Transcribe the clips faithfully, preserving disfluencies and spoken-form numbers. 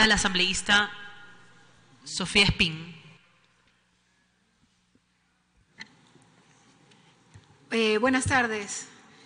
la asambleísta Sofía Espín. Eh, buenas tardes,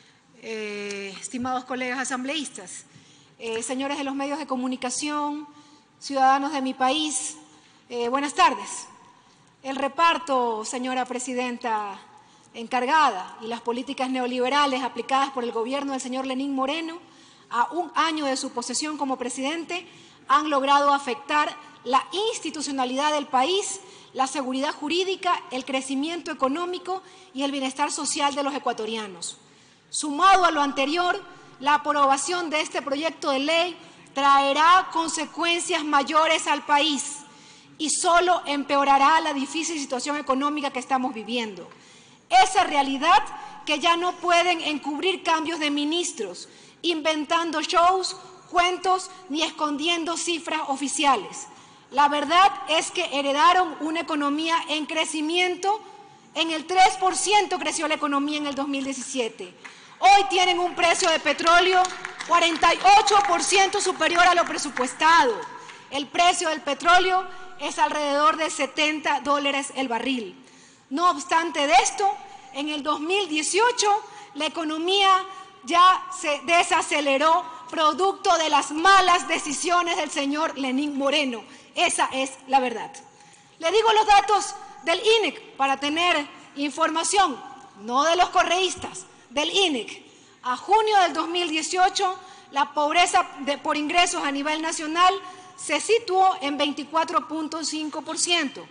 eh, estimados colegas asambleístas, eh, señores de los medios de comunicación, ciudadanos de mi país, eh, buenas tardes. El reparto, señora presidenta encargada, y las políticas neoliberales aplicadas por el gobierno del señor Lenín Moreno a un año de su posesión como presidente han logrado afectar la institucionalidad del país, la seguridad jurídica, el crecimiento económico y el bienestar social de los ecuatorianos. Sumado a lo anterior, la aprobación de este proyecto de ley traerá consecuencias mayores al país y solo empeorará la difícil situación económica que estamos viviendo. Esa realidad que ya no pueden encubrir cambios de ministros, inventando shows, cuentos ni escondiendo cifras oficiales. La verdad es que heredaron una economía en crecimiento. En el tres por ciento creció la economía en el dos mil diecisiete. Hoy tienen un precio de petróleo cuarenta y ocho por ciento superior a lo presupuestado. El precio del petróleo es alrededor de setenta dólares el barril. No obstante de esto, en el dos mil dieciocho la economía ya se desaceleró producto de las malas decisiones del señor Lenín Moreno. Esa es la verdad. Le digo los datos del I N E C para tener información, no de los correístas, del I N E C. A junio del dos mil dieciocho, la pobreza de, por ingresos a nivel nacional se situó en veinticuatro punto cinco por ciento.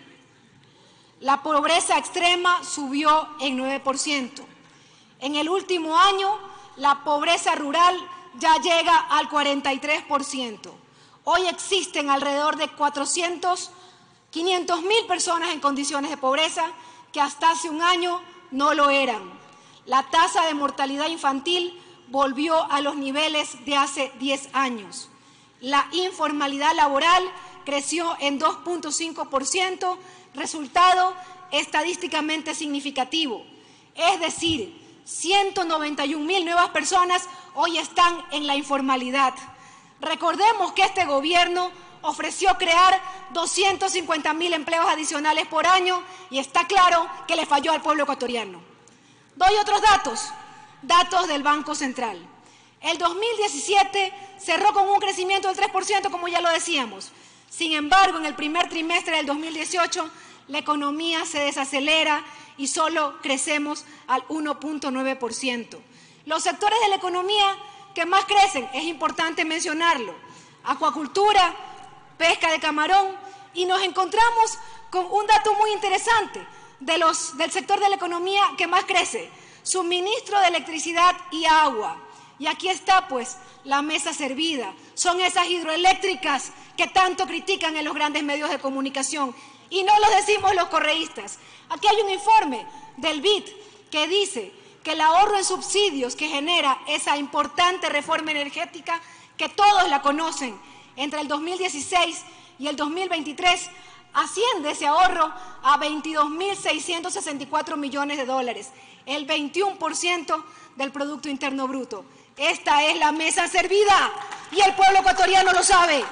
La pobreza extrema subió en nueve por ciento. En el último año, la pobreza rural ya llega al cuarenta y tres por ciento. Hoy existen alrededor de cuatrocientos, quinientos mil personas en condiciones de pobreza que hasta hace un año no lo eran. La tasa de mortalidad infantil volvió a los niveles de hace diez años. La informalidad laboral creció en dos punto cinco por ciento, resultado estadísticamente significativo. Es decir, ciento noventa y un mil nuevas personas hoy están en la informalidad. Recordemos que este gobierno ofreció crear doscientos cincuenta mil empleos adicionales por año y está claro que le falló al pueblo ecuatoriano. Doy otros datos, datos del Banco Central. El dos mil diecisiete cerró con un crecimiento del tres por ciento, como ya lo decíamos. Sin embargo, en el primer trimestre del dos mil dieciocho, la economía se desacelera y solo crecemos al uno punto nueve por ciento. Los sectores de la economía que más crecen, es importante mencionarlo, acuacultura, pesca de camarón, y nos encontramos con un dato muy interesante de los, del sector de la economía que más crece, suministro de electricidad y agua. Y aquí está pues la mesa servida, son esas hidroeléctricas que tanto critican en los grandes medios de comunicación, y no lo decimos los correístas. Aquí hay un informe del B I D que dice que el ahorro en subsidios que genera esa importante reforma energética, que todos la conocen, entre el dos mil dieciséis y el dos mil veintitrés, asciende ese ahorro a veintidós mil seiscientos sesenta y cuatro millones de dólares, el veintiuno por ciento del Producto Interno Bruto. Esta es la mesa servida y el pueblo ecuatoriano lo sabe.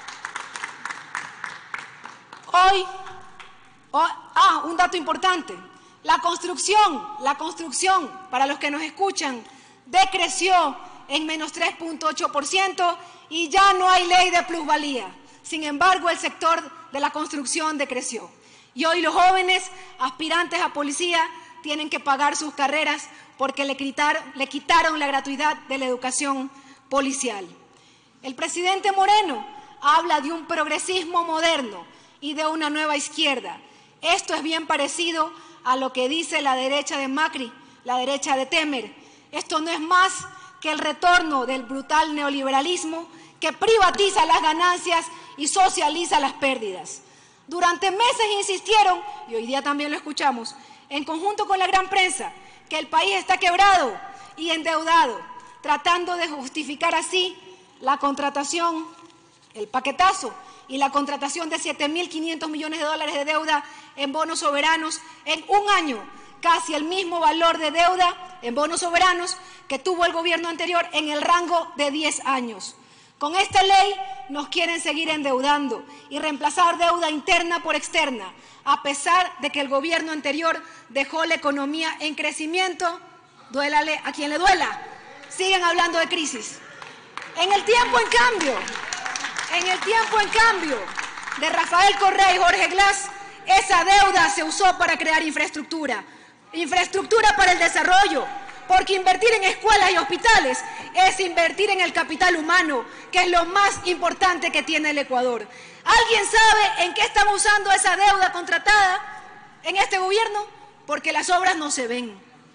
Hoy, oh, ah, un dato importante. La construcción, la construcción, para los que nos escuchan, decreció en menos tres punto ocho por ciento y ya no hay ley de plusvalía. Sin embargo, el sector de la construcción decreció. Y hoy los jóvenes aspirantes a policía tienen que pagar sus carreras porque le quitaron, le quitaron la gratuidad de la educación policial. El presidente Moreno habla de un progresismo moderno y de una nueva izquierda. Esto es bien parecido a lo que dice la derecha de Macri, la derecha de Temer. Esto no es más que el retorno del brutal neoliberalismo que privatiza las ganancias y socializa las pérdidas. Durante meses insistieron, y hoy día también lo escuchamos, en conjunto con la gran prensa, que el país está quebrado y endeudado, tratando de justificar así la contratación, el paquetazo y la contratación de siete mil quinientos millones de dólares de deuda en bonos soberanos en un año, casi el mismo valor de deuda en bonos soberanos que tuvo el gobierno anterior en el rango de diez años. Con esta ley nos quieren seguir endeudando y reemplazar deuda interna por externa, a pesar de que el gobierno anterior dejó la economía en crecimiento. Duélale a quien le duela, siguen hablando de crisis. En el tiempo, en cambio, en el tiempo, en cambio, de Rafael Correa y Jorge Glass, esa deuda se usó para crear infraestructura, infraestructura para el desarrollo, porque invertir en escuelas y hospitales es invertir en el capital humano, que es lo más importante que tiene el Ecuador. ¿Alguien sabe en qué están usando esa deuda contratada en este gobierno? Porque las obras no se ven.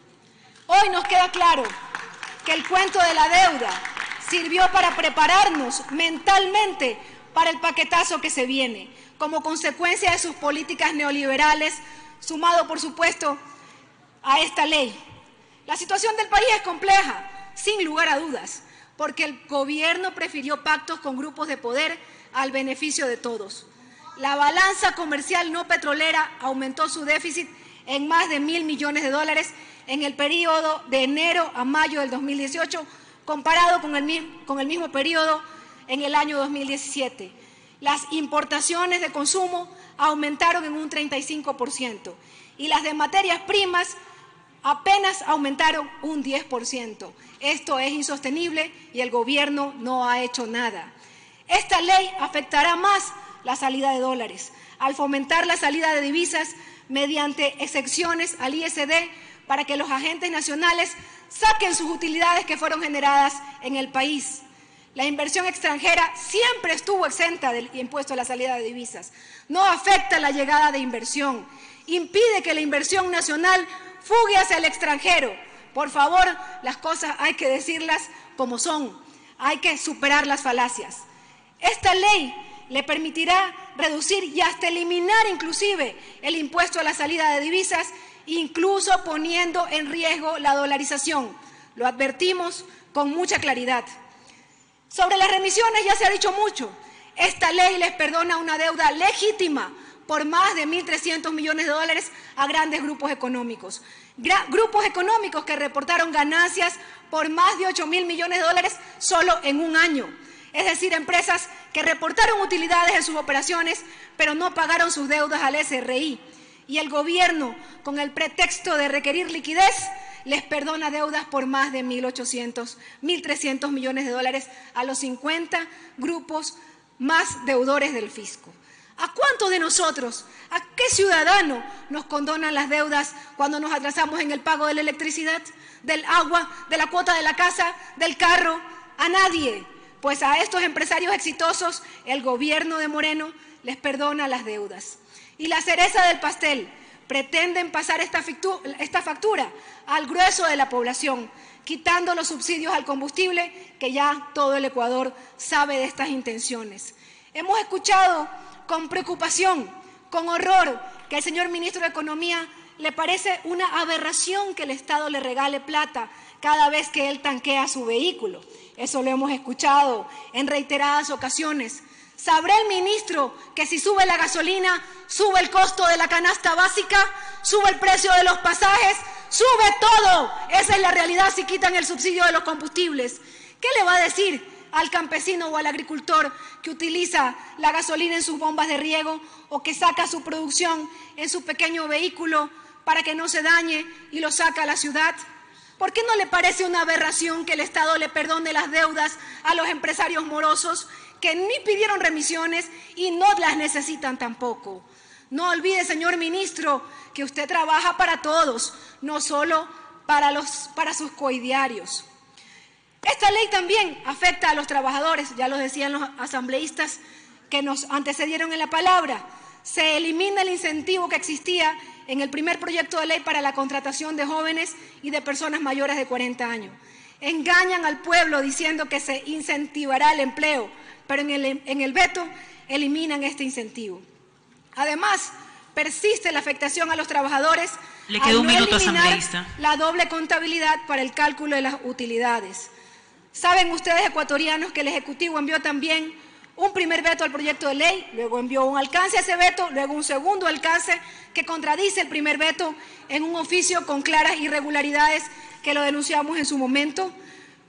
Hoy nos queda claro que el cuento de la deuda sirvió para prepararnos mentalmente para el paquetazo que se viene, como consecuencia de sus políticas neoliberales, sumado, por supuesto, a esta ley. La situación del país es compleja, sin lugar a dudas, porque el gobierno prefirió pactos con grupos de poder al beneficio de todos. La balanza comercial no petrolera aumentó su déficit en más de mil millones de dólares en el periodo de enero a mayo del dos mil dieciocho, comparado con el, con el mismo periodo en el año dos mil diecisiete. Las importaciones de consumo aumentaron en un treinta y cinco por ciento y las de materias primas apenas aumentaron un diez por ciento. Esto es insostenible y el gobierno no ha hecho nada. Esta ley afectará más la salida de dólares, al fomentar la salida de divisas mediante excepciones al I S D para que los agentes nacionales saquen sus utilidades que fueron generadas en el país. La inversión extranjera siempre estuvo exenta del impuesto a la salida de divisas. No afecta la llegada de inversión. Impide que la inversión nacional fugue hacia el extranjero. Por favor, las cosas hay que decirlas como son. Hay que superar las falacias. Esta ley le permitirá reducir y hasta eliminar inclusive el impuesto a la salida de divisas, incluso poniendo en riesgo la dolarización. Lo advertimos con mucha claridad. Sobre las remisiones ya se ha dicho mucho. Esta ley les perdona una deuda legítima por más de mil trescientos millones de dólares a grandes grupos económicos. Gra- grupos económicos que reportaron ganancias por más de ocho mil millones de dólares solo en un año. Es decir, empresas que reportaron utilidades en sus operaciones, pero no pagaron sus deudas al S R I. Y el gobierno, con el pretexto de requerir liquidez, les perdona deudas por más de mil ochocientos, mil trescientos millones de dólares a los cincuenta grupos más deudores del fisco. ¿A cuántos de nosotros, a qué ciudadano nos condonan las deudas cuando nos atrasamos en el pago de la electricidad, del agua, de la cuota de la casa, del carro? A nadie. Pues a estos empresarios exitosos el gobierno de Moreno les perdona las deudas. Y la cereza del pastel, pretenden pasar esta factura al grueso de la población, quitando los subsidios al combustible, que ya todo el Ecuador sabe de estas intenciones. Hemos escuchado con preocupación, con horror, que al señor ministro de Economía le parece una aberración que el Estado le regale plata cada vez que él tanquea su vehículo. Eso lo hemos escuchado en reiteradas ocasiones. ¿Sabrá el ministro que si sube la gasolina, sube el costo de la canasta básica, sube el precio de los pasajes, sube todo? Esa es la realidad si quitan el subsidio de los combustibles. ¿Qué le va a decir al campesino o al agricultor que utiliza la gasolina en sus bombas de riego o que saca su producción en su pequeño vehículo para que no se dañe y lo saca a la ciudad? ¿Por qué no le parece una aberración que el Estado le perdone las deudas a los empresarios morosos que ni pidieron remisiones y no las necesitan tampoco? No olvide, señor ministro, que usted trabaja para todos, no solo para, los, para sus coidiarios. Esta ley también afecta a los trabajadores, ya lo decían los asambleístas que nos antecedieron en la palabra. Se elimina el incentivo que existía en el primer proyecto de ley para la contratación de jóvenes y de personas mayores de cuarenta años. Engañan al pueblo diciendo que se incentivará el empleo, pero en el, en el veto eliminan este incentivo. Además, persiste la afectación a los trabajadores. Le quedó un al no minuto, eliminar asambleísta. La doble contabilidad para el cálculo de las utilidades. Saben ustedes, ecuatorianos, que el Ejecutivo envió también un primer veto al proyecto de ley, luego envió un alcance a ese veto, luego un segundo alcance que contradice el primer veto en un oficio con claras irregularidades que lo denunciamos en su momento.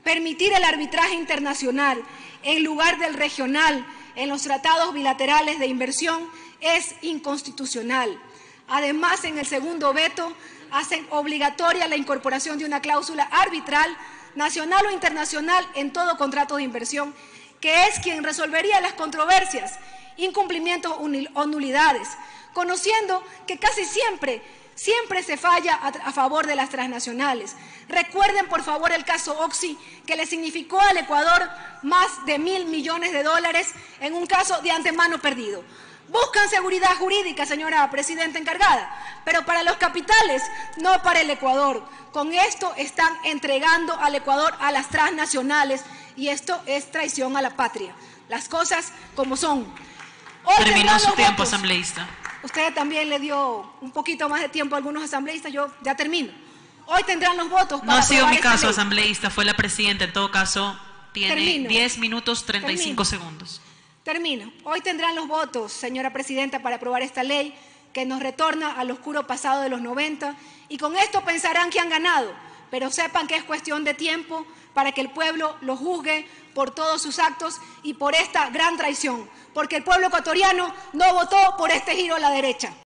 Permitir el arbitraje internacional en lugar del regional en los tratados bilaterales de inversión es inconstitucional. Además, en el segundo veto, hacen obligatoria la incorporación de una cláusula arbitral, nacional o internacional, en todo contrato de inversión, que es quien resolvería las controversias, incumplimientos o nulidades, conociendo que casi siempre, siempre se falla a, a favor de las transnacionales. Recuerden, por favor, el caso Oxy, que le significó al Ecuador más de mil millones de dólares en un caso de antemano perdido. Buscan seguridad jurídica, señora presidenta encargada, pero para los capitales, no para el Ecuador. Con esto están entregando al Ecuador a las transnacionales y esto es traición a la patria. Las cosas como son. Hoy terminó su tiempo, votos. asambleísta. Usted también le dio un poquito más de tiempo a algunos asambleístas, yo ya termino. Hoy tendrán los votos para No ha sido mi caso, ley. asambleísta, fue la presidenta. En todo caso, tiene Termino. diez minutos treinta y cinco Termino. segundos. Termino. Hoy tendrán los votos, señora presidenta, para aprobar esta ley que nos retorna al oscuro pasado de los noventa y con esto pensarán que han ganado, pero sepan que es cuestión de tiempo para que el pueblo lo juzgue por todos sus actos y por esta gran traición, porque el pueblo ecuatoriano no votó por este giro a la derecha.